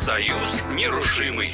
Союз нерушимый.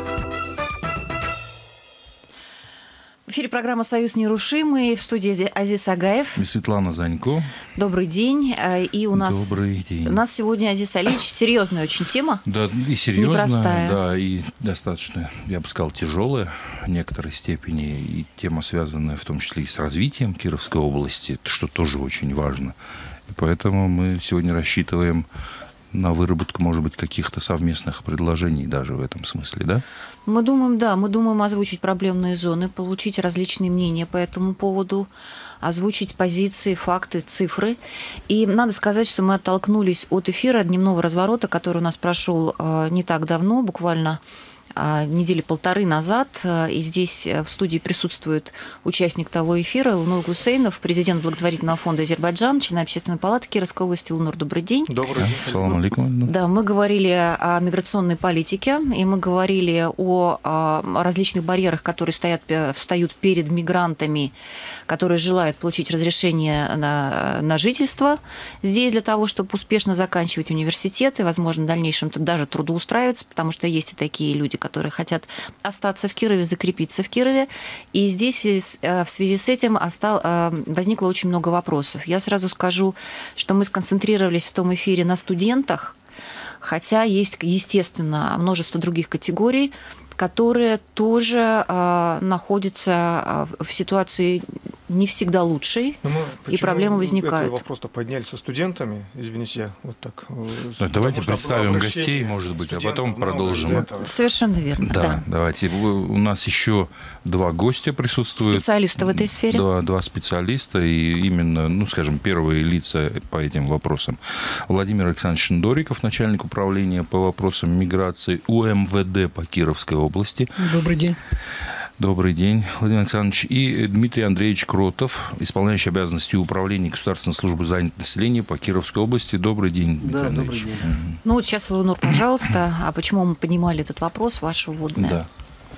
В эфире программа «Союз нерушимый», в студии Азиз Агаев и Светлана Занько. Добрый день. И у нас, Добрый день. У нас сегодня, Азиз Алиевич, серьезная очень тема. Да, и серьезная, непростая. Да, и достаточно, я бы сказал, тяжелая в некоторой степени. И тема, связанная в том числе и с развитием Кировской области, что тоже очень важно. И поэтому мы сегодня рассчитываем на выработку, может быть, каких-то совместных предложений даже в этом смысле, да? Мы думаем озвучить проблемные зоны, получить различные мнения по этому поводу, озвучить позиции, факты, цифры. И надо сказать, что мы оттолкнулись от эфира дневного разворота, который у нас прошел не так давно, буквально недели полторы назад. И здесь в студии присутствует участник того эфира Илнур Гусейнов, президент благотворительного фонда «Азербайджан», член Общественной палаты Кировской области. Илнур, добрый день. Добрый день. Салам алейкум. Да, мы говорили о миграционной политике, и мы говорили о различных барьерах, которые встают перед мигрантами, которые желают получить разрешение на жительство здесь для того, чтобы успешно заканчивать университет и, возможно, в дальнейшем даже трудоустраиваться, потому что есть и такие люди, которые хотят остаться в Кирове, закрепиться в Кирове. И здесь в связи с этим возникло очень много вопросов. Я сразу скажу, что мы сконцентрировались в том эфире на студентах, хотя есть, естественно, множество других категорий, которые тоже находятся в ситуации не всегда лучшей, и проблемы возникают. Этот вопрос-то подняли со студентами, извините, я вот так... Давайте представим гостей, может быть, а потом продолжим. Совершенно верно, да. Давайте. У нас еще два гостя присутствуют. Специалисты в этой сфере. Два специалиста, и именно, скажем, первые лица по этим вопросам. Владимир Александрович Шендориков, начальник управления по вопросам миграции УМВД по Кировской области. Добрый день. Добрый день, Владимир Александрович. И Дмитрий Андреевич Кротов, исполняющий обязанности управления Государственной службы занятости населения по Кировской области. Добрый день, Дмитрий Андреевич. Добрый день. Ну вот сейчас, Илнур, пожалуйста, а почему мы поднимали этот вопрос, ваше вводное? Да.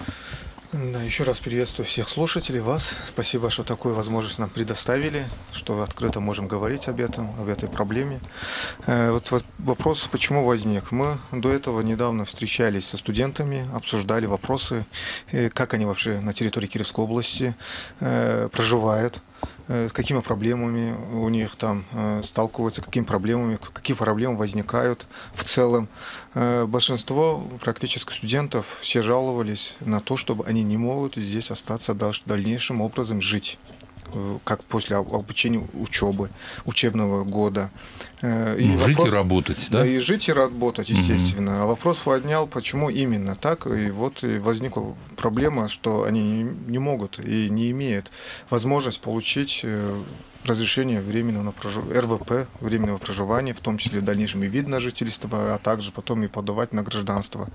Да, еще раз приветствую всех слушателей, вас. Спасибо, что такую возможность нам предоставили, что открыто можем говорить об этой проблеме. Вот вопрос, почему возник. Мы до этого недавно встречались со студентами, обсуждали вопросы, как они вообще на территории Кировской области проживают, с какими проблемами у них там сталкиваются, какие проблемы возникают в целом. Большинство практически студентов все жаловались на то, чтобы они не могут здесь остаться дальнейшим образом жить, как после обучения учебного года. Жить и работать, да? Да, и жить и работать, естественно. А вопрос поднял, почему именно так. И вот возникла проблема, что они не могут и не имеют возможность получить разрешение временного РВП, временного проживания, в том числе в дальнейшем и вид на жительство, а также потом и подавать на гражданство.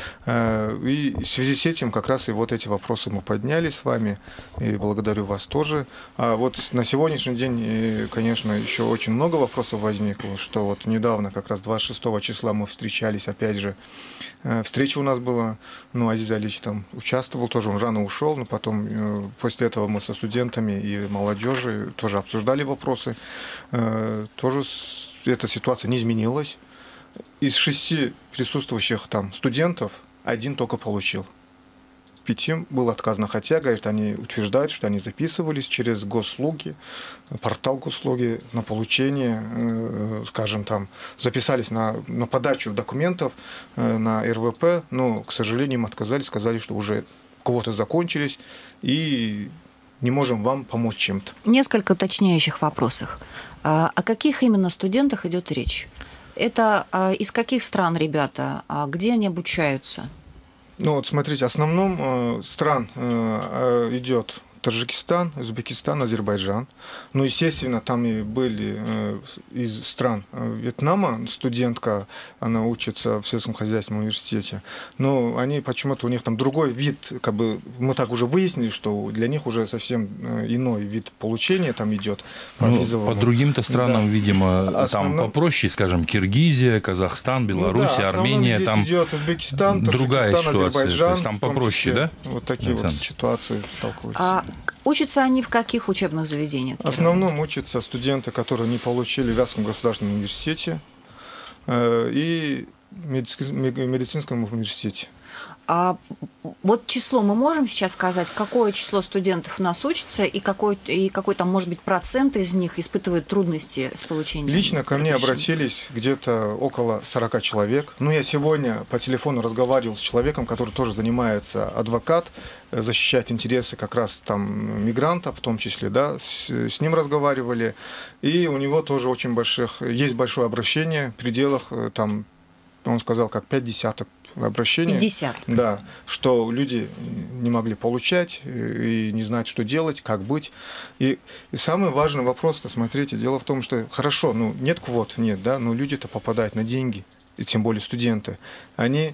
И в связи с этим как раз и вот эти вопросы мы подняли с вами, и благодарю вас тоже. А вот на сегодняшний день, конечно, еще очень много вопросов возникло, что вот недавно, как раз 26 числа мы встречались, опять же, встреча у нас была, Азиз Алиевич там участвовал, тоже он рано ушел, но потом после этого мы со студентами и молодежью тоже обсуждали вопросы. Тоже эта ситуация не изменилась. Из 6 присутствующих там студентов 1 только получил. 5 было отказано, хотя, говорят, они утверждают, что они записывались через госуслуги, портал госуслуги на получение, скажем, там, записались на подачу документов на РВП, но, к сожалению, им отказали, сказали, что уже квоты закончились, и не можем вам помочь чем-то. Несколько уточняющих вопросов. О каких именно студентах идет речь? Это из каких стран ребята? Где они обучаются? Вот смотрите, в основном стран идет Таджикистан, Узбекистан, Азербайджан. Ну, естественно, там и были из стран Вьетнама студентка, она учится в сельском хозяйственном университете. Но они почему-то, у них там другой вид, как бы мы так уже выяснили, что для них уже совсем иной вид получения там идет. По другим-то странам, да, видимо, там попроще, скажем, Киргизия, Казахстан, Беларусь, да, Армения, там идет Узбекистан, другая ситуация. Азербайджан, то есть там попроще, да? Вот такие вот ситуации сталкиваются. Учатся они в каких учебных заведениях? В основном учатся студенты, которые не получили в Вятском государственном университете. И медицинском университете. А вот число мы можем сейчас сказать, какое число студентов у нас учится и какой там, может быть, процент из них испытывает трудности с получением? Лично ко мне обратились где-то около 40 человек. Ну, я сегодня по телефону разговаривал с человеком, который тоже занимается, адвокат, защищает интересы как раз там мигрантов, в том числе, да, с ним разговаривали. И у него тоже очень есть большое обращение в пределах, там, он сказал, как 50 обращений. 50. Да, что люди не могли получать и не знают, что делать, как быть. И самый важный вопрос-то, смотрите, дело в том, что хорошо, ну, нет квот, нет, да, но люди-то попадают на деньги, и тем более студенты. Они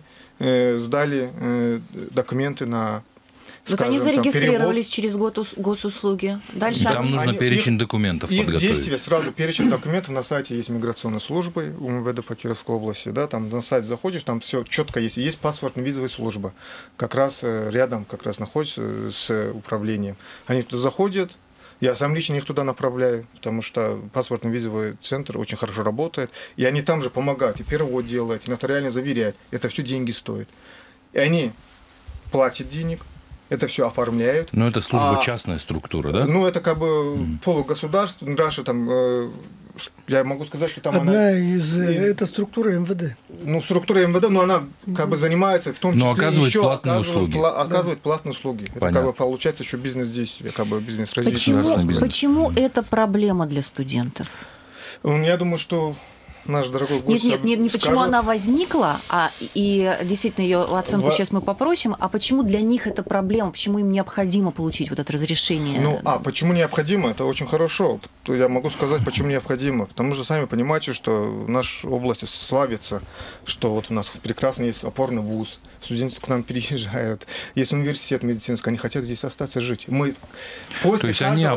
сдали документы на... Вот они зарегистрировались через госуслуги. Дальше там нужно перечень документов подготовить. Их действия сразу, перечень документов на сайте есть миграционной службы УМВД по Кировской области, да, там на сайт заходишь, там все четко есть. Есть паспортно-визовая служба, как раз рядом как раз находится с управлением. Они туда заходят, я сам лично их туда направляю, потому что паспортно-визовый центр очень хорошо работает, и они там же помогают, и перевод делают, и нотариально заверяют. Это все деньги стоит. И они платят денег, это все оформляют. Но это служба частная структура, да? Ну, это как бы полугосударство. Раньше там, я могу сказать, что там это структура МВД. Ну, структура МВД, но она как бы занимается в том числе оказывает еще платные услуги. Оказывает платные услуги. Это как бы получается еще бизнес-действие, как бы бизнес-развитие. Почему это проблема для студентов? Я думаю, что наш дорогой гость не почему она возникла, и действительно ее оценку сейчас мы попросим, а почему для них это проблема, почему им необходимо получить вот это разрешение? Ну, почему необходимо? Это очень хорошо. Я могу сказать, почему необходимо. Потому что сами понимаете, что наша область славится, что вот у нас прекрасный есть опорный вуз, студенты к нам переезжают, есть университет медицинский, они хотят здесь остаться жить. То есть они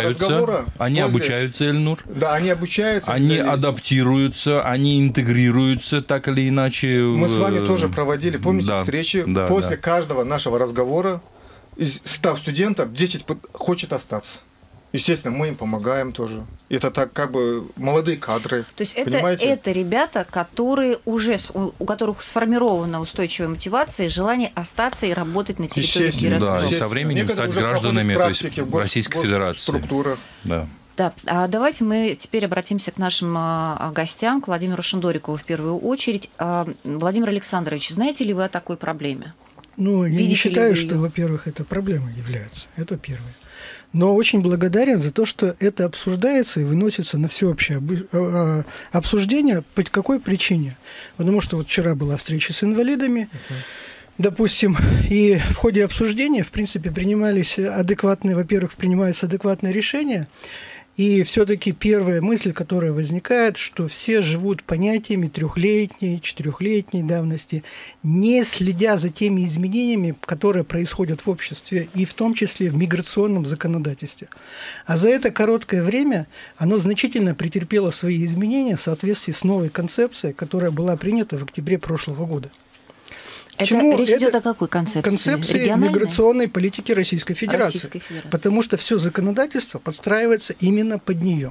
обучаются, Эльнур? Да, они обучаются. Они адаптируются, они интегрируются так или иначе. Мы с вами тоже проводили, помните, встречи? После каждого нашего разговора из 100 студентов 10 хочет остаться. Естественно, мы им помогаем тоже. Это так как бы молодые кадры. То есть это ребята, которые у которых сформирована устойчивая мотивация и желание остаться и работать на территории Кировской области. Да, и со временем стать гражданами Российской Федерации. Структурах. Да. Да, а давайте мы теперь обратимся к нашим гостям, к Владимиру Шендорикову в первую очередь. Владимир Александрович, знаете ли вы о такой проблеме? Ну, я не считаю, что, во-первых, это проблемой является. Это первое. Но очень благодарен за то, что это обсуждается и выносится на всеобщее обсуждение. По какой причине? Потому что вот вчера была встреча с инвалидами, допустим, и в ходе обсуждения, в принципе, принимаются адекватные решения. И все-таки первая мысль, которая возникает, что все живут понятиями 3-летней, 4-летней давности, не следя за теми изменениями, которые происходят в обществе, и в том числе в миграционном законодательстве. А за это короткое время оно значительно претерпело свои изменения в соответствии с новой концепцией, которая была принята в октябре прошлого года. Речь идет о какой концепции? Концепции миграционной политики Российской Федерации. Потому что все законодательство подстраивается именно под нее.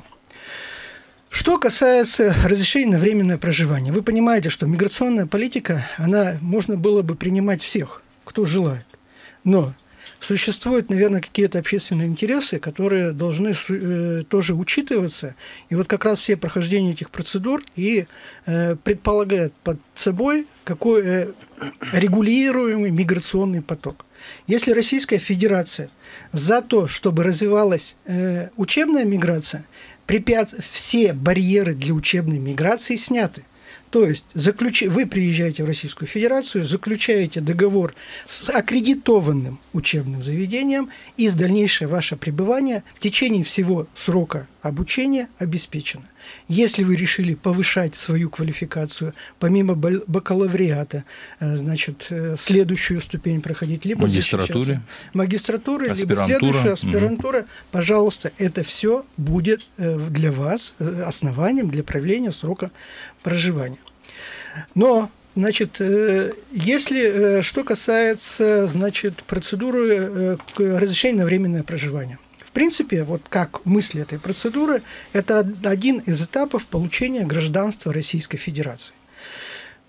Что касается разрешения на временное проживание, вы понимаете, что миграционная политика, можно было бы принимать всех, кто желает. Но существуют, наверное, какие-то общественные интересы, которые должны тоже учитываться. И вот как раз все прохождение этих процедур и предполагает под собой какой регулируемый миграционный поток. Если Российская Федерация за то, чтобы развивалась учебная миграция, все барьеры для учебной миграции сняты. То есть вы приезжаете в Российскую Федерацию, заключаете договор с аккредитованным учебным заведением, и дальнейшее ваше пребывание в течение всего срока обучения обеспечено. Если вы решили повышать свою квалификацию, помимо бакалавриата, значит, следующую ступень проходить, либо магистратуры, либо следующую аспирантура, пожалуйста, это все будет для вас основанием для продления срока проживания. Но, значит, если что касается, значит, процедуры разрешения на временное проживание. В принципе, вот как мысль этой процедуры, это один из этапов получения гражданства Российской Федерации.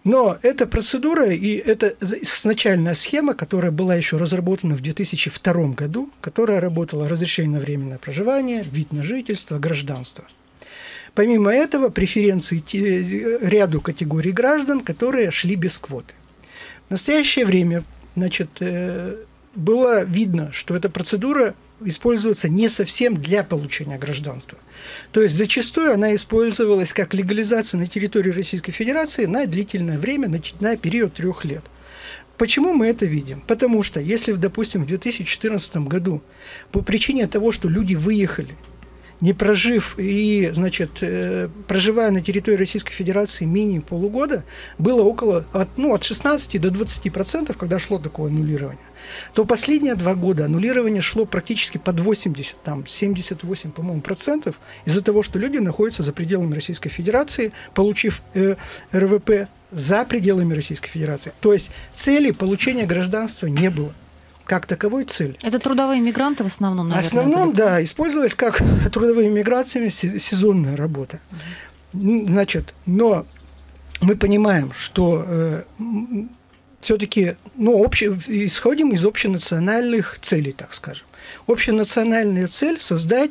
Но эта процедура и это изначальная схема, которая была еще разработана в 2002 году, которая работала разрешение на временное проживание, вид на жительство, гражданство. Помимо этого, преференции ряду категорий граждан, которые шли без квоты. В настоящее время, значит, было видно, что эта процедура используется не совсем для получения гражданства. То есть зачастую она использовалась как легализация на территории Российской Федерации на длительное время, на период 3 лет. Почему мы это видим? Потому что если, допустим, в 2014 году по причине того, что люди выехали, не прожив и, значит, проживая на территории Российской Федерации менее полугода, было около от 16 до 20%, когда шло такое аннулирование, то последние 2 года аннулирование шло практически под 80, там 78, по-моему, процентов, из-за того, что люди находятся за пределами Российской Федерации, получив РВП за пределами Российской Федерации. То есть цели получения гражданства не было. Как таковой цель. Это трудовые мигранты в основном, наверное? В основном, да, использовалась как трудовыми миграциями сезонная работа. Значит, но мы понимаем, что все-таки исходим из общенациональных целей, так скажем. Общенациональная цель – создать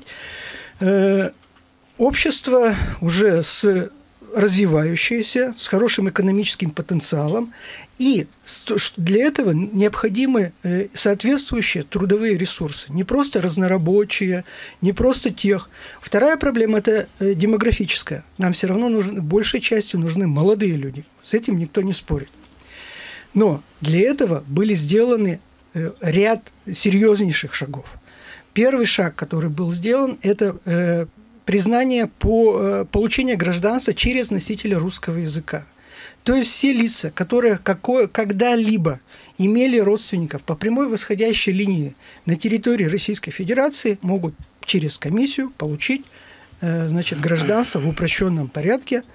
общество уже развивающееся, с хорошим экономическим потенциалом, и для этого необходимы соответствующие трудовые ресурсы. Не просто разнорабочие, не просто тех. Вторая проблема – это демографическая. Нам все равно большей частью нужны молодые люди. С этим никто не спорит. Но для этого были сделаны ряд серьезнейших шагов. Первый шаг, который был сделан, это признание по получению гражданства через носителя русского языка. То есть все лица, которые когда-либо имели родственников по прямой восходящей линии на территории Российской Федерации, могут через комиссию получить, значит, гражданство в упрощенном порядке,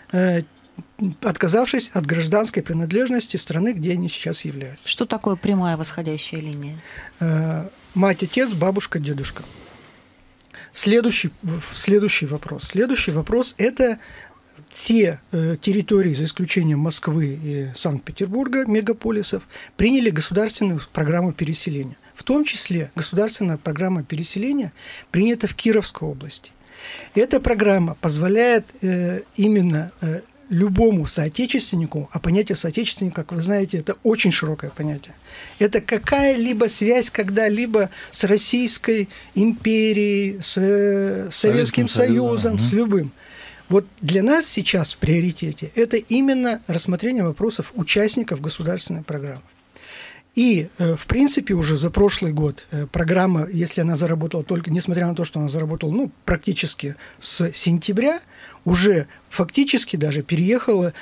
отказавшись от гражданской принадлежности страны, где они сейчас являются. Что такое прямая восходящая линия? Мать, отец, бабушка, дедушка. Следующий вопрос. Следующий вопрос – это те территории, за исключением Москвы и Санкт-Петербурга, мегаполисов, приняли государственную программу переселения. В том числе государственная программа переселения принята в Кировской области. Эта программа позволяет именно любому соотечественнику, а понятие соотечественника, как вы знаете, это очень широкое понятие. Это какая-либо связь когда-либо с Российской империей, с Советским Союзом, с любым. Вот для нас сейчас в приоритете это именно рассмотрение вопросов участников государственной программы. И, в принципе, уже за прошлый год программа, если она заработала только, несмотря на то, что она заработала практически с сентября, уже фактически даже переехала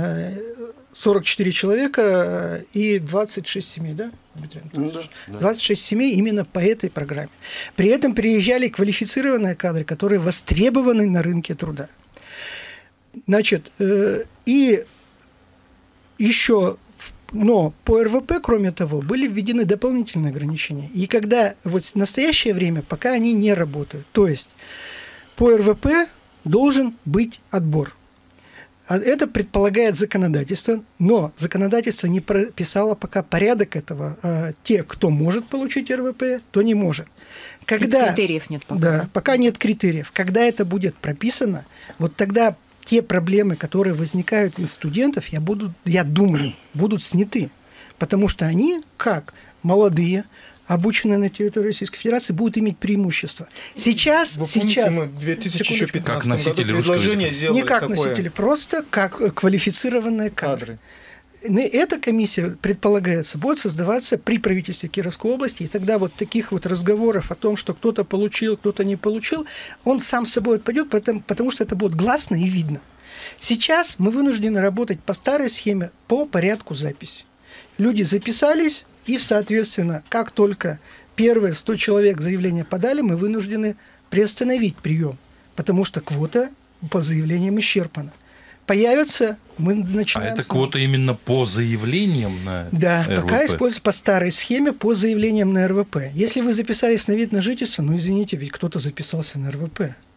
44 человека и 26 семей, да? 26 семей именно по этой программе. При этом приезжали квалифицированные кадры, которые востребованы на рынке труда. Значит, и еще... Но по РВП, кроме того, были введены дополнительные ограничения. И когда вот в настоящее время, пока они не работают, то есть по РВП должен быть отбор. Это предполагает законодательство, но законодательство не прописало пока порядок этого. Те, кто может получить РВП, то не может. Критериев нет пока. Да, пока нет критериев. Когда это будет прописано, вот тогда те проблемы, которые возникают из студентов, я думаю, будут сняты. Потому что они, как молодые, обученные на территории Российской Федерации, будут иметь преимущество. Сейчас мы в 2015 как году предложение сделали не как такое. носители, просто как квалифицированные кадры. Эта комиссия, предполагается, будет создаваться при правительстве Кировской области, и тогда вот таких вот разговоров о том, что кто-то получил, кто-то не получил, он сам с собой отпадет, потому что это будет гласно и видно. Сейчас мы вынуждены работать по старой схеме, по порядку записи. Люди записались, и, соответственно, как только первые 100 человек заявление подали, мы вынуждены приостановить прием, потому что квота по заявлениям исчерпана. Появятся, мы начинаем... А это квота именно по заявлениям на РВП? Да, пока используется по старой схеме по заявлениям на РВП. Если вы записались на вид на жительство, извините, ведь кто-то записался на РВП.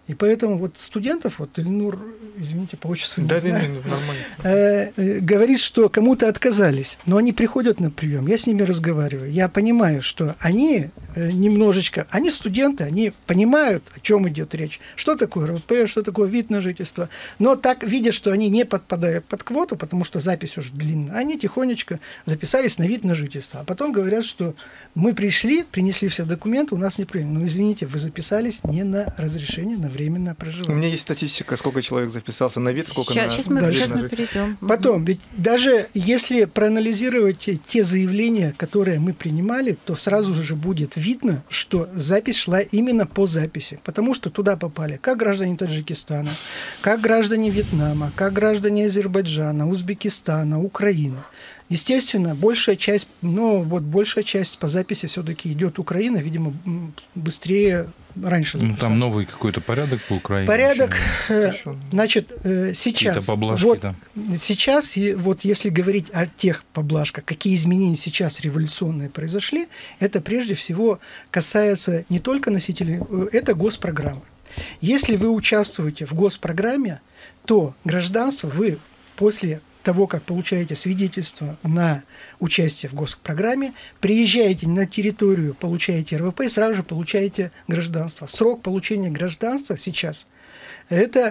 И поэтому вот студентов, вот Ильнур, извините, по отчеству не да, знаю, нормально. Говорит, что кому-то отказались, но они приходят на прием, я с ними разговариваю, я понимаю, что они немножечко, они студенты, они понимают, о чем идет речь, что такое РВП, что такое вид на жительство, но так, видя, что они не подпадают под квоту, потому что запись уже длинная, они тихонечко записались на вид на жительство, а потом говорят, что мы пришли, принесли все документы, у нас не приняли. Ну, извините, вы записались не на разрешение на временное проживание. У меня есть статистика, сколько человек записался на вид, сколько сейчас на... Сейчас мы перейдем. Потом, ведь даже если проанализировать те заявления, которые мы принимали, то сразу же будет видно, что запись шла именно по записи, потому что туда попали как граждане Таджикистана, как граждане Вьетнама, как граждане Азербайджана, Узбекистана, Украины. Естественно, большая часть по записи все-таки идет Украина, видимо, быстрее раньше. Ну, там новый какой-то порядок по Украине. Порядок, значит, сейчас. Сейчас, вот если говорить о тех поблажках, какие изменения сейчас революционные произошли, это прежде всего касается не только носителей, это госпрограммы. Если вы участвуете в госпрограмме, то гражданство вы после того, как получаете свидетельство на участие в госпрограмме, приезжаете на территорию, получаете РВП и сразу же получаете гражданство. Срок получения гражданства сейчас это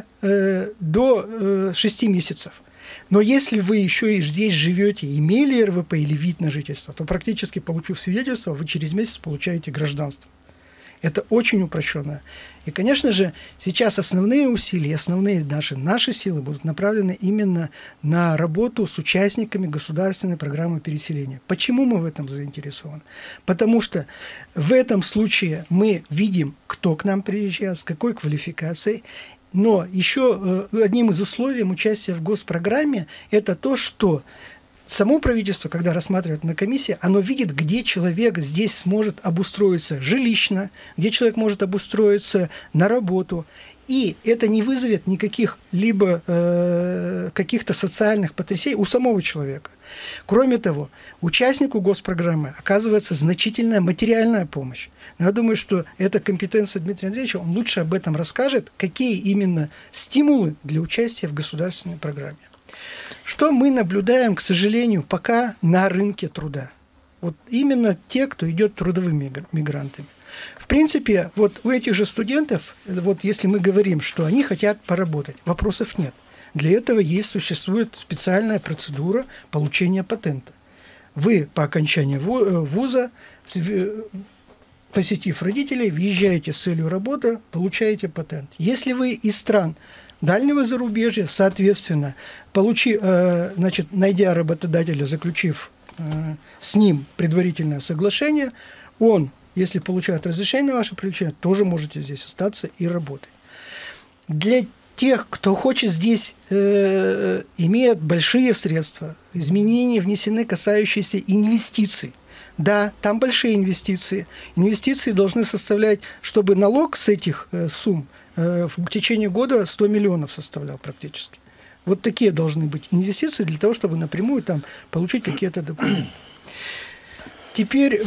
до 6 месяцев. Но если вы еще и здесь живете, имели РВП или вид на жительство, то практически, получив свидетельство, вы через месяц получаете гражданство. Это очень упрощенно. И, конечно же, сейчас основные усилия, основные наши силы будут направлены именно на работу с участниками государственной программы переселения. Почему мы в этом заинтересованы? Потому что в этом случае мы видим, кто к нам приезжает, с какой квалификацией. Но еще одним из условий участия в госпрограмме это то, что само правительство, когда рассматривает на комиссии, оно видит, где человек здесь сможет обустроиться жилищно, где человек может обустроиться на работу. И это не вызовет никаких либо каких-то социальных потрясений у самого человека. Кроме того, участнику госпрограммы оказывается значительная материальная помощь. Но я думаю, что это компетенция Дмитрия Андреевича, он лучше об этом расскажет, какие именно стимулы для участия в государственной программе. Что мы наблюдаем, к сожалению, пока на рынке труда? Вот именно те, кто идет трудовыми мигрантами. В принципе, вот у этих же студентов, вот если мы говорим, что они хотят поработать, вопросов нет. Для этого существует специальная процедура получения патента. Вы по окончании вуза, посетив родителей, въезжаете с целью работы, получаете патент. Если вы из стран дальнего зарубежья, соответственно, найдя работодателя, заключив с ним предварительное соглашение, он, если получает разрешение на ваше привлечение, тоже можете здесь остаться и работать. Для тех, кто хочет здесь, имеет большие средства, изменения внесены, касающиеся инвестиций. Да, там большие инвестиции. Инвестиции должны составлять, чтобы налог с этих сумм в течение года 100 миллионов составлял практически. Вот такие должны быть инвестиции для того, чтобы напрямую там получить какие-то документы. Теперь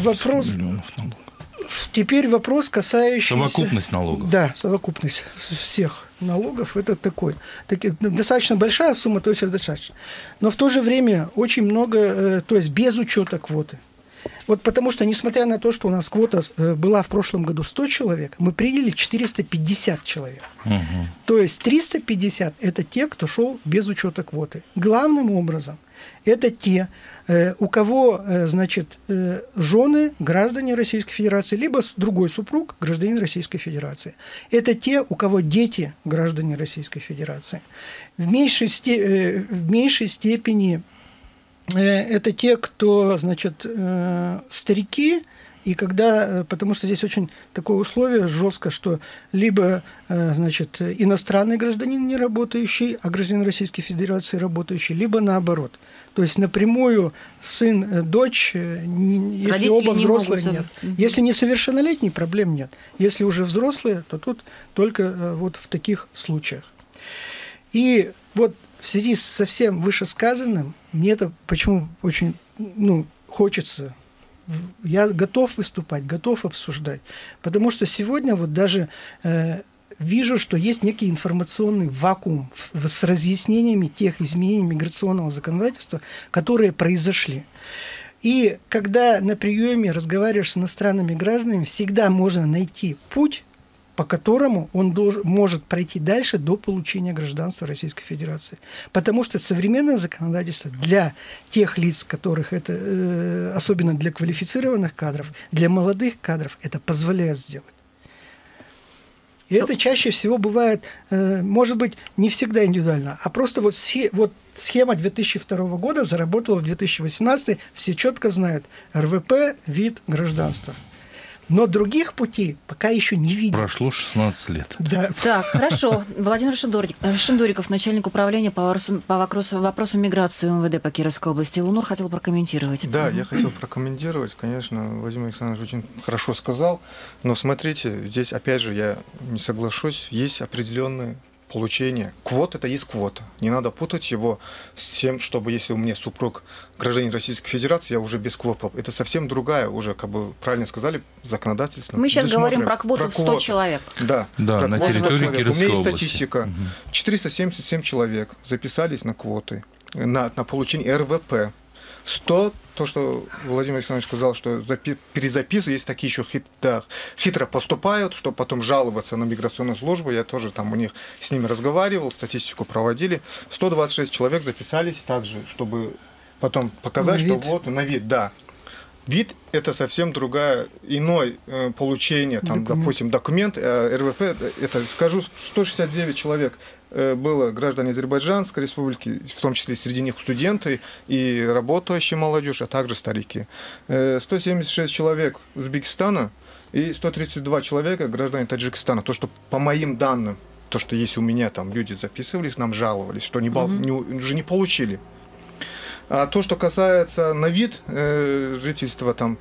вопрос, касающийся... Совокупность налогов. Да, совокупность всех налогов. Это достаточно большая сумма, то есть это достаточно. Но в то же время очень много, то есть без учета квоты. Вот потому что, несмотря на то, что у нас квота была в прошлом году 100 человек, мы приняли 450 человек. Угу. То есть 350 – это те, кто шел без учета квоты. Главным образом это те, у кого, жены граждане Российской Федерации, либо другой супруг гражданин Российской Федерации. Это те, у кого дети граждане Российской Федерации. В меньшей степени это те, кто, старики, и потому что здесь очень такое условие жестко, что либо, иностранный гражданин не работающий, а гражданин Российской Федерации работающий, либо наоборот. То есть напрямую сын, дочь, если родители оба взрослые, нет. Если несовершеннолетний, проблем нет. Если уже взрослые, то тут только вот в таких случаях. И вот в связи со всем вышесказанным, мне это почему очень хочется, я готов выступать, готов обсуждать, потому что сегодня вот даже вижу, что есть некий информационный вакуум с разъяснениями тех изменений миграционного законодательства, которые произошли. И когда на приеме разговариваешь с иностранными гражданами, всегда можно найти путь, по которому он может пройти дальше до получения гражданства Российской Федерации. Потому что современное законодательство для тех лиц, которых это, особенно для квалифицированных кадров, для молодых кадров, это позволяет сделать. И это чаще всего бывает, может быть, не всегда индивидуально, а просто вот схема 2002 года заработала в 2018, все четко знают РВП, вид, гражданство. Но других путей пока еще не видим. Прошло 16 лет. Да. Так, хорошо. Владимир Шиндуриков, начальник управления по вопросам миграции МВД по Кировской области. Лунур хотел прокомментировать. Да, я хотел прокомментировать. Конечно, Владимир Александрович очень хорошо сказал. Но смотрите, здесь опять же я не соглашусь. Есть определенные получения. Квота – это есть квота. Не надо путать его с тем, чтобы если у меня супруг гражданин Российской Федерации, я уже без квот. Это совсем другая уже, как бы правильно сказали, законодательство. Мы сейчас говорим про квоту в 100 человек. Да, на территории Кировской области. У меня есть статистика. 477 человек записались на квоты, на получение РВП. 100, то, что Владимир Александрович сказал, что перезаписывают, есть такие еще хитро поступают, чтобы потом жаловаться на миграционную службу. Я тоже там у них с ними разговаривал, статистику проводили. 126 человек записались также, чтобы потом показать, что вот на вид, да. Вид – это совсем другое, иное получение, там, допустим, документ, РВП, это, скажу, 169 человек было граждане Азербайджанской республики, в том числе среди них студенты и работающая молодежь, а также старики. 176 человек Узбекистана и 132 человека граждане Таджикистана. То, что по моим данным, то, что есть у меня, там люди записывались, нам жаловались, что уже не получили. А то, что касается на вид жительства, там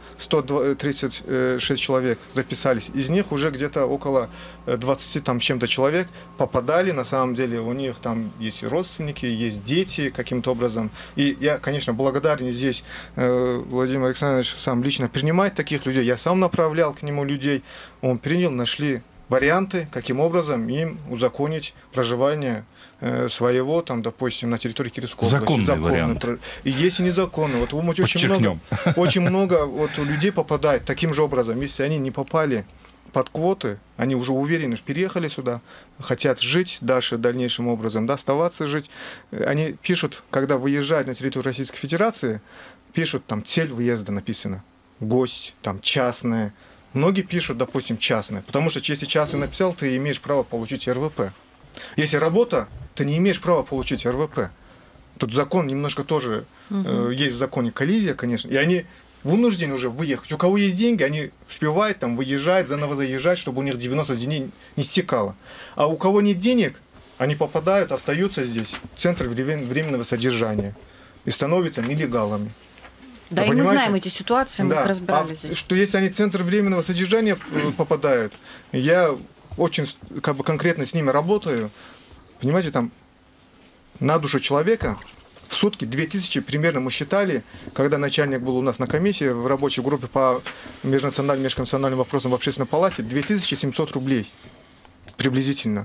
136 человек записались, из них уже где-то около 20 там чем-то человек попадали, на самом деле у них там есть и родственники, есть дети каким-то образом. И я, конечно, благодарен здесь Владимир Александрович сам лично принимает таких людей, я сам направлял к нему людей, он принял, нашли варианты, каким образом им узаконить проживание своего, там, допустим, на территории Кировской области. Законный вариант. И есть и незаконный. Вот очень много вот, людей попадает таким же образом. Если они не попали под квоты, они уже уверены, что переехали сюда, хотят жить дальше дальнейшим образом, да, оставаться жить. Они пишут, когда выезжают на территорию Российской Федерации, пишут, там, цель выезда написано, гость, там, частная. Многие пишут, допустим, частная, потому что если частный написал, ты имеешь право получить РВП. Если работа, ты не имеешь права получить РВП. Тут закон немножко тоже, есть в законе коллизия, конечно, и они вынуждены уже выехать. У кого есть деньги, они успевают там выезжать, заново заезжать, чтобы у них 90 дней не стекало. А у кого нет денег, они попадают, остаются здесь, в центр временного содержания, и становятся нелегалами. Да, и мы знаем эти ситуации, мы их разбирали здесь. Что если они в центр временного содержания попадают, я очень как бы конкретно с ними работаю, понимаете, там на душу человека в сутки 2000 примерно мы считали, когда начальник был у нас на комиссии в рабочей группе по межнациональным, межконфессиональным вопросам в общественной палате, 2700 рублей приблизительно.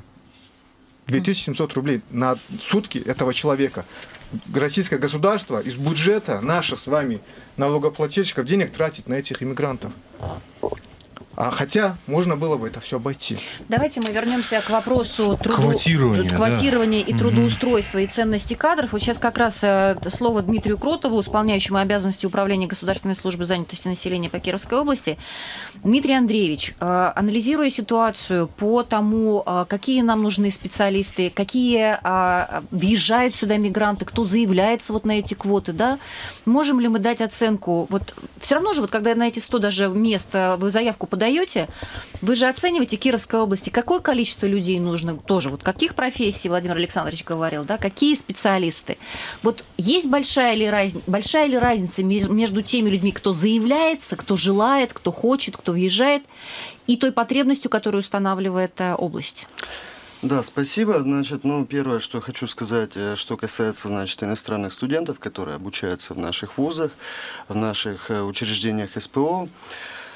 2700 рублей на сутки этого человека. Российское государство из бюджета наших с вами налогоплательщиков денег тратит на этих иммигрантов. А хотя можно было бы это все обойти. Давайте мы вернемся к вопросу квотирования и трудоустройства и ценности кадров. Вот сейчас как раз слово Дмитрию Кротову, исполняющему обязанности Управления Государственной службы занятости населения по Кировской области. Дмитрий Андреевич, анализируя ситуацию по тому, какие нам нужны специалисты, какие въезжают сюда мигранты, кто заявляется вот на эти квоты, да, можем ли мы дать оценку? Вот все равно же, вот когда на эти 100 даже мест вы заявку подаете, вы же оцениваете Кировской области, какое количество людей нужно тоже, вот каких профессий Владимир Александрович говорил, да, какие специалисты. Вот есть большая ли разница между теми людьми, кто заявляется, кто желает, кто хочет, кто въезжает, и той потребностью, которую устанавливает область? Да, спасибо. Значит, первое, что хочу сказать, что касается, иностранных студентов, которые обучаются в наших вузах, в наших учреждениях СПО.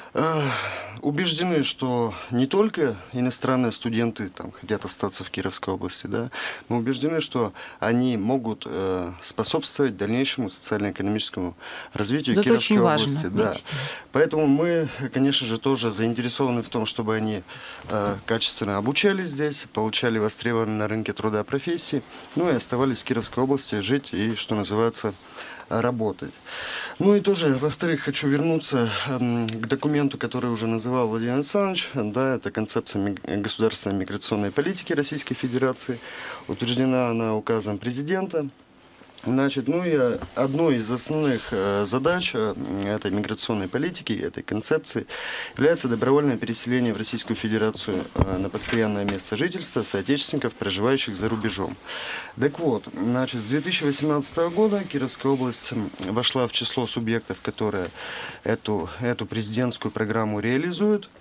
Убеждены, что не только иностранные студенты там хотят остаться в Кировской области, да, мы убеждены, что они могут способствовать дальнейшему социально-экономическому развитию это Кировской очень области. важно. Да. Поэтому мы, конечно же, тоже заинтересованы в том, чтобы они качественно обучались здесь, получали востребованные на рынке труда профессии, ну и оставались в Кировской области жить и, что называется, работать. Ну и тоже, во-вторых, хочу вернуться к документу, который уже называл Владимир Александрович. Да, это концепция государственной миграционной политики Российской Федерации. Утверждена она указом президента. Значит, ну и одной из основных задач этой миграционной политики, этой концепции, является добровольное переселение в Российскую Федерацию на постоянное место жительства соотечественников, проживающих за рубежом. Так вот, значит, с 2018 года Кировская область вошла в число субъектов, которые эту президентскую программу реализуют.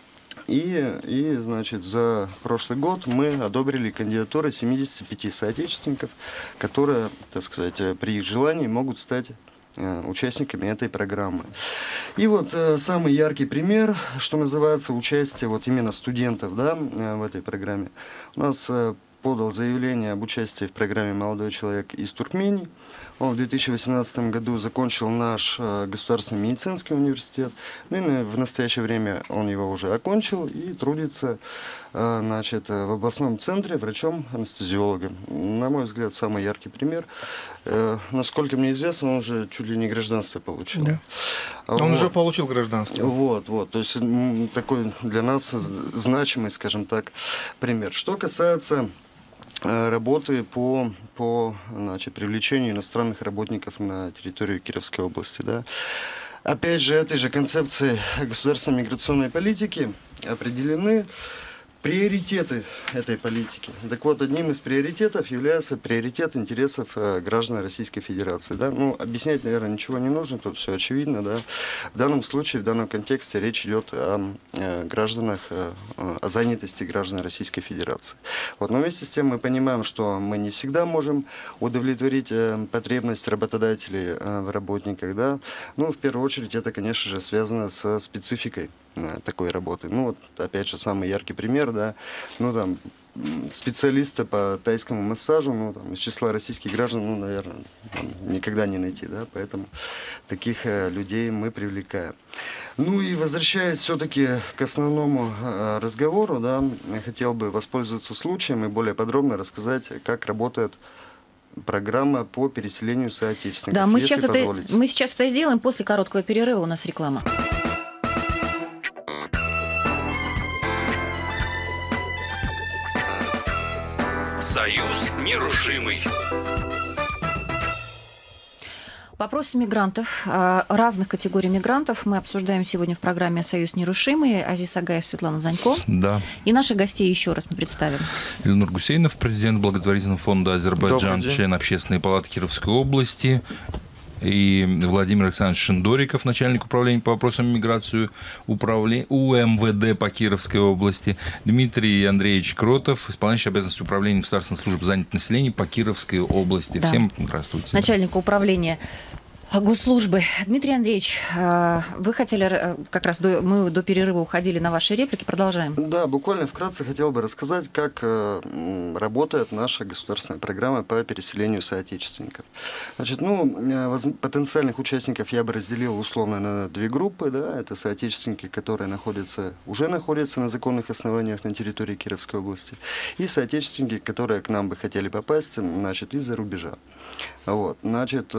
И, значит, за прошлый год мы одобрили кандидатуры 75 соотечественников, которые, так сказать, при их желании могут стать участниками этой программы. И вот самый яркий пример, что называется, участие вот именно студентов, да, в этой программе. У нас подал заявление об участии в программе молодой человек из Туркмении. Он в 2018 году закончил наш государственный медицинский университет. Ну, и в настоящее время он его уже окончил и трудится, значит, в областном центре врачом-анестезиологом. На мой взгляд, самый яркий пример. Насколько мне известно, он уже чуть ли не гражданство получил. Да. Он уже получил гражданство. Вот. То есть такой для нас значимый, скажем так, пример. Что касается работы по значит, привлечению иностранных работников на территорию Кировской области. Да. Опять же, этой же концепции государственной миграционной политики определены приоритеты этой политики. Так вот, одним из приоритетов является приоритет интересов граждан Российской Федерации. Да? Ну, объяснять, наверное, ничего не нужно, тут все очевидно. Да? В данном случае, в данном контексте речь идет о гражданах, о занятости граждан Российской Федерации. Вот, но вместе с тем мы понимаем, что мы не всегда можем удовлетворить потребность работодателей в работниках. Да? Ну, в первую очередь, это, конечно же, связано со спецификой такой работы. Ну, вот, опять же, самый яркий пример, да, ну, там, специалиста по тайскому массажу, ну, там, из числа российских граждан, ну, наверное, никогда не найти, да, поэтому таких людей мы привлекаем. Ну, и возвращаясь все-таки к основному разговору, да, я хотел бы воспользоваться случаем и более подробно рассказать, как работает программа по переселению соотечественников. Да, мы сейчас это сделаем после короткого перерыва, у нас реклама. Союз нерушимый. Вопросы мигрантов, разных категорий мигрантов мы обсуждаем сегодня в программе «Союз нерушимый». Азиз Агаев, Светлана Занько. Да. И наших гостей еще раз мы представим. Ильнур Гусейнов, президент благотворительного фонда «Азербайджан», член Общественной палаты Кировской области. И Владимир Александрович Шиндориков, начальник управления по вопросам миграции УМВД по Кировской области. Дмитрий Андреевич Кротов, исполняющий обязанности управления Государственной службы занятости населения по Кировской области. Да. Всем здравствуйте. Начальник управления госслужбы. Дмитрий Андреевич, вы хотели, как раз мы до перерыва уходили на ваши реплики, продолжаем. Да, буквально вкратце хотел бы рассказать, как работает наша государственная программа по переселению соотечественников. Значит, потенциальных участников я бы разделил условно на две группы. Да? Это соотечественники, которые уже находятся на законных основаниях на территории Кировской области, и соотечественники, которые к нам бы хотели попасть, значит, из-за рубежа. Вот, значит,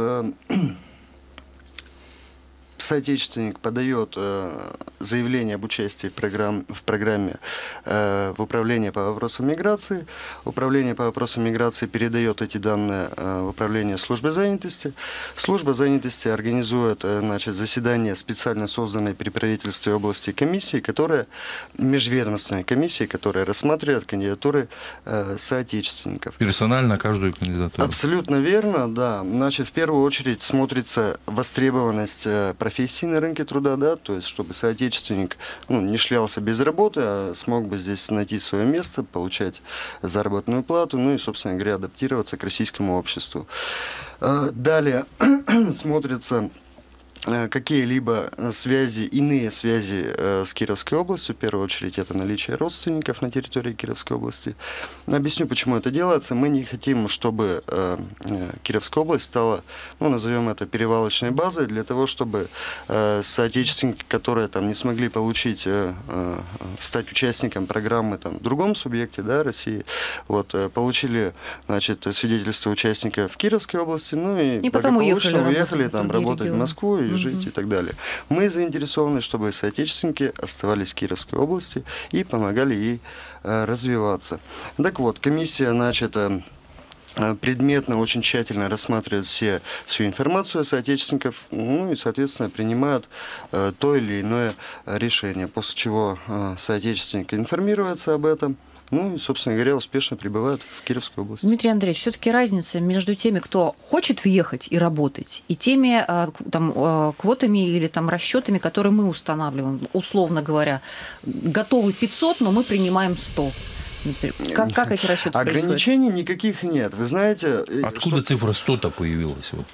соотечественник подает заявление об участии в программе в управление по вопросам миграции. Управление по вопросам миграции передает эти данные в управление службы занятости. Служба занятости организует, значит, заседание специально созданной при правительстве области комиссии, межведомственной комиссии, которая рассматривает кандидатуры соотечественников. Персонально каждую кандидатуру. Абсолютно верно, да. Значит, в первую очередь смотрится востребованность профессии на рынке труда, да, то есть чтобы соотечественник не шлялся без работы, а смог бы здесь найти свое место, получать заработную плату, ну и, собственно говоря, адаптироваться к российскому обществу. Далее смотрится какие-либо связи, иные связи с Кировской областью. В первую очередь это наличие родственников на территории Кировской области. Объясню, почему это делается. Мы не хотим, чтобы Кировская область стала, ну, назовем это, перевалочной базой для того, чтобы соотечественники, которые там не смогли получить, стать участником программы там, в другом субъекте, да, России, вот, получили, значит, свидетельство участника в Кировской области, ну и потом уехали там работать в Москву и жить и так далее. Мы заинтересованы, чтобы соотечественники оставались в Кировской области и помогали ей развиваться. Так вот, комиссия, значит, предметно, очень тщательно рассматривает всю информацию соотечественников, ну и, соответственно, принимает то или иное решение, после чего соотечественник информируется об этом. Ну и, собственно говоря, успешно прибывают в Кировскую область. Дмитрий Андреевич, все-таки разница между теми, кто хочет въехать и работать, и теми там, квотами или там, расчетами, которые мы устанавливаем, условно говоря, готовы 500, но мы принимаем 100. Как эти расчеты происходят? Ограничений никаких нет. Вы знаете... Откуда цифра 100-то появилась? Вот.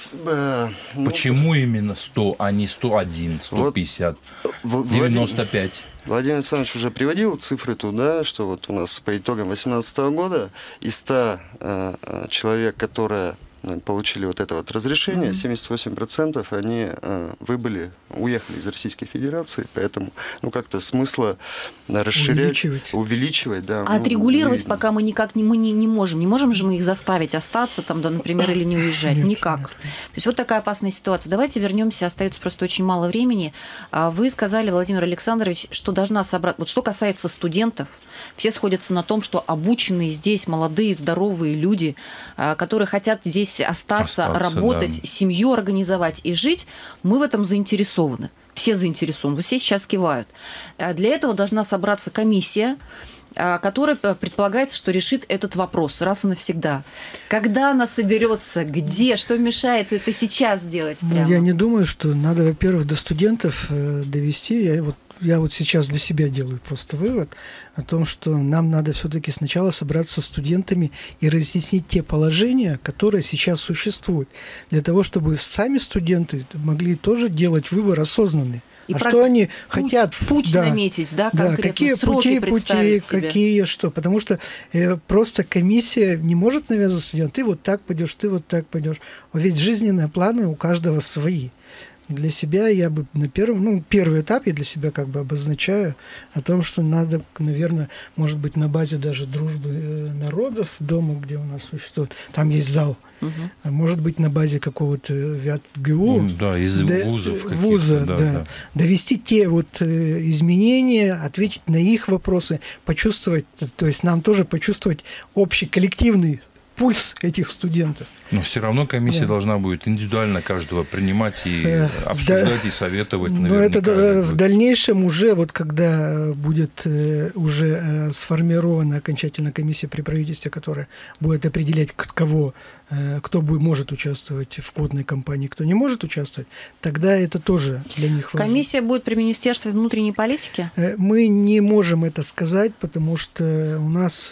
Почему именно 100, а не 101, 150, 95? Владимир Александрович уже приводил цифры туда, что вот у нас по итогам 2018 года из 100 человек, которые получили вот это вот разрешение, 78% они уехали из Российской Федерации, поэтому как-то смысла расширять, увеличивать, да. А отрегулировать пока мы никак не можем. Не можем же мы их заставить остаться там, да, например, или не уезжать. Никак. Нет. То есть вот такая опасная ситуация. Давайте вернемся, остается просто очень мало времени. Вы сказали, Владимир Александрович, что должна собрать... Вот что касается студентов, все сходятся на том, что обученные здесь молодые, здоровые люди, которые хотят здесь остаться работать, да, семью организовать и жить, мы в этом заинтересованы. Все заинтересованы. Все сейчас кивают. Для этого должна собраться комиссия, которая предполагается, что решит этот вопрос раз и навсегда. Когда она соберется, где, что мешает это сейчас сделать? Прямо? Я не думаю, что надо, во-первых, до студентов довести. Я вот сейчас для себя делаю просто вывод о том, что нам надо все-таки сначала собраться с студентами и разъяснить те положения, которые сейчас существуют, для того, чтобы сами студенты могли тоже делать выбор осознанный. И что они хотят? Путь наметить, да, конкретно, какие сроки пути, какие что. Потому что просто комиссия не может навязывать студентам: ты вот так пойдешь, ты вот так пойдешь. Ведь жизненные планы у каждого свои. Для себя я бы на первый этап я для себя как бы обозначаю о том, что надо, наверное, может быть, на базе даже дружбы народов, дома, где у нас существует, там есть зал, может быть, на базе какого-то ВятГУ, из вуза, да. Довести те вот изменения, ответить на их вопросы, почувствовать, то есть нам тоже почувствовать общий коллективный пульс этих студентов. Но все равно комиссия должна будет индивидуально каждого принимать и обсуждать, и советовать. Но это в дальнейшем уже, вот когда будет уже сформирована окончательно комиссия при правительстве, которая будет определять, кто может участвовать в квотной кампании, кто не может участвовать, тогда это тоже для них важно. Комиссия будет при Министерстве внутренней политики? Мы не можем это сказать, потому что у нас...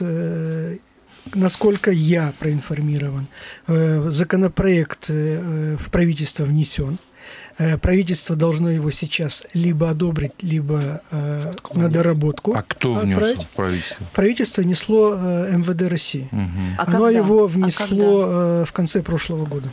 Насколько я проинформирован, законопроект в правительство внесен. Правительство должно его сейчас либо одобрить, либо на доработку. А кто внес в правительство? Правительство внесло МВД России. Оно его внесло в конце прошлого года.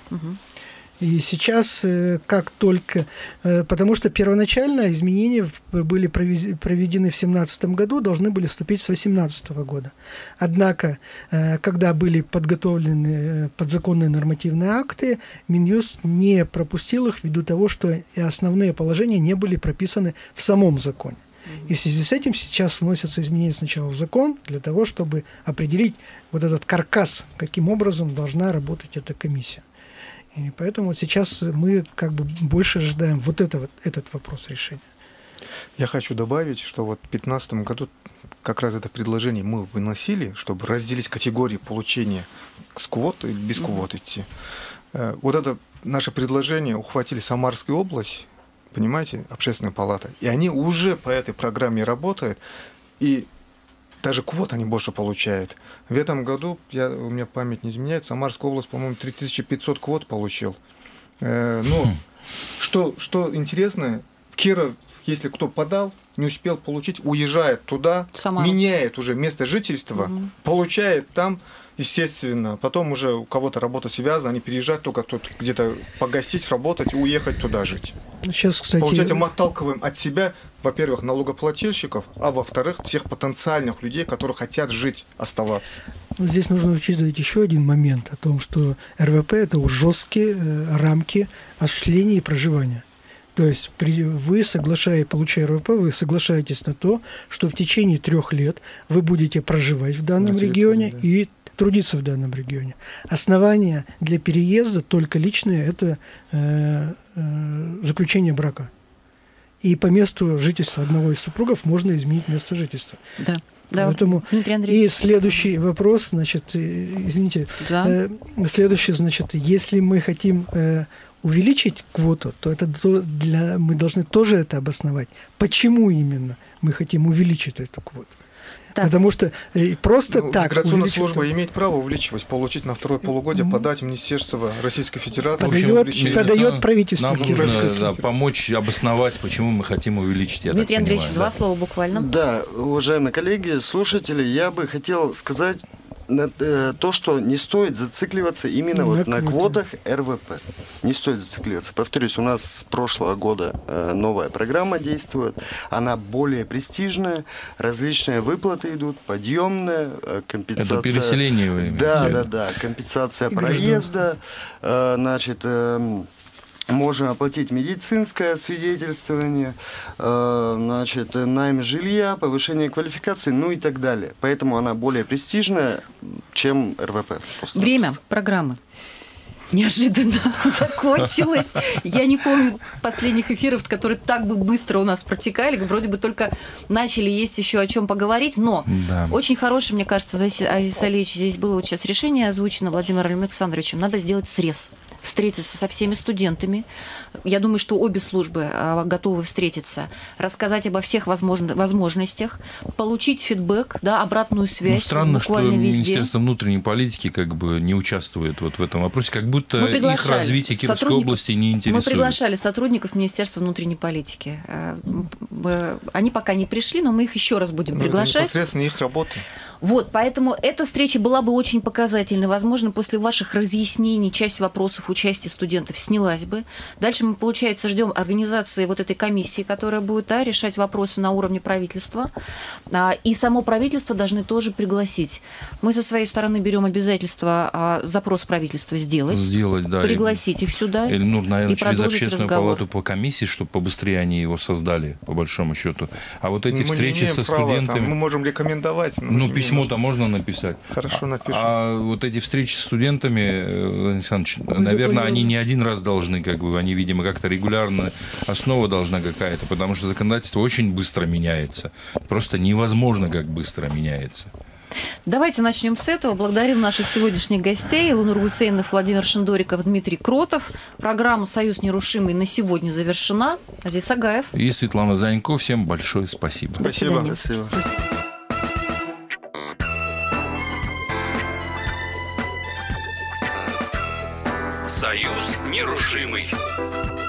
И сейчас, как только... Потому что первоначально изменения были проведены в 2017 году, должны были вступить с 2018 года. Однако, когда были подготовлены подзаконные нормативные акты, Минюст не пропустил их ввиду того, что и основные положения не были прописаны в самом законе. И в связи с этим сейчас вносятся изменения сначала в закон для того, чтобы определить вот этот каркас, каким образом должна работать эта комиссия. И поэтому сейчас мы как бы больше ожидаем этот вопрос решения. Я хочу добавить, что вот в 2015 году как раз это предложение мы выносили, чтобы разделить категории получения с квот и без квот идти. Вот это наше предложение ухватили Самарскую область, понимаете, общественная палата, и они уже по этой программе работают, и даже квот они больше получают. В этом году, у меня память не изменяет, Самарская область, по-моему, 3500 квот получил. Что интересно, Киров, если кто подал, не успел получить, уезжает туда, меняет уже место жительства, получает там, естественно, потом уже у кого-то работа связана, они переезжают только тут где-то погостить, работать и уехать туда жить. Сейчас, кстати... Получается, мы отталкиваем от себя, во-первых, налогоплательщиков, а во-вторых, тех потенциальных людей, которые хотят жить, оставаться. Здесь нужно учитывать еще один момент о том, что РВП – это жесткие рамки осуществления и проживания. То есть вы, получая РВП, вы соглашаетесь на то, что в течение 3 лет вы будете проживать в данном регионе и трудиться в данном регионе. Основания для переезда только личные – это заключение брака. И по месту жительства одного из супругов можно изменить место жительства. Да. Поэтому... И следующий вопрос, значит, следующий, значит, если мы хотим увеличить квоту, то мы должны тоже это обосновать. Почему именно мы хотим увеличить эту квоту? Да. Потому что просто так... Миграционная служба имеет право увеличивать, получить на второе полугодие, подать в Министерство Российской Федерации. Подает правительство. Нам нужно помочь обосновать, почему мы хотим увеличить. Дмитрий Андреевич, 2 слова буквально. Да, уважаемые коллеги, слушатели, я бы хотел сказать то, что не стоит зацикливаться именно на квотах РВП. Не стоит зацикливаться. Повторюсь, у нас с прошлого года новая программа действует. Она более престижная. Различные выплаты идут, подъемная, компенсация... Это переселение вы имеете? Да. Компенсация проезда. Значит... Можно оплатить медицинское свидетельствование, значит, найм жилья, повышение квалификации, ну и так далее. Поэтому она более престижная, чем РВП. Время программы неожиданно закончилось. Я не помню последних эфиров, которые так бы быстро у нас протекали. Вроде бы только начали, есть еще о чем поговорить. Но очень хорошее, мне кажется, Азиз Алиевич, здесь было вот сейчас решение озвучено Владимиром Александровичем. Надо сделать срез. Встретиться со всеми студентами. Я думаю, что обе службы готовы встретиться, рассказать обо всех возможностях, получить фидбэк, обратную связь. Странно, что Министерство внутренней политики как бы не участвует вот в этом вопросе, как будто их развитие Кировской области не интересует. Мы приглашали сотрудников Министерства внутренней политики. Они пока не пришли, но мы их еще раз будем приглашать. Это непосредственно их работа. Вот, поэтому эта встреча была бы очень показательной. Возможно, после ваших разъяснений часть вопросов участия студентов снялась бы. Дальше мы, получается, ждем организации вот этой комиссии, которая будет решать вопросы на уровне правительства. И само правительство должны тоже пригласить. Мы со своей стороны берем обязательство запрос правительства сделать, пригласить их сюда. Или, наверное, и через общественную разговор. палату по комиссии, чтобы побыстрее они его создали, по большому счету. А вот эти встречи со студентами... Мы можем рекомендовать. Письмо-то можно написать. Хорошо, напишем. А вот эти встречи с студентами, Александр, наверное, они не один раз должны, они, видимо, как-то регулярно, основа должна какая-то, потому что законодательство очень быстро меняется. Просто невозможно, как быстро меняется. Давайте начнем с этого. Благодарим наших сегодняшних гостей. Илнур Гусейнов, Владимир Шиндориков, Дмитрий Кротов. Программа «Союз нерушимый» на сегодня завершена. Азиз Агаев. И Светлана Занько. Всем большое спасибо. Спасибо. Союз нерушимый.